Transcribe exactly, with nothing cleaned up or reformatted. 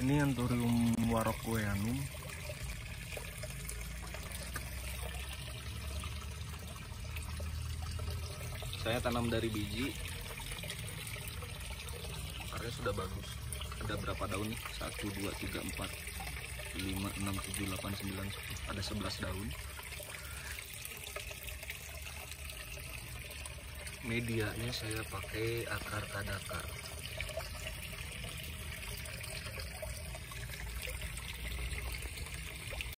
Ini Anthurium warocqueanum. Saya tanam dari biji, akarnya sudah bagus. Ada berapa daun nih? satu, dua, tiga, empat, lima, enam, tujuh, delapan, sembilan, sepuluh. Ada sebelas daun. Medianya saya pakai akar kadakar.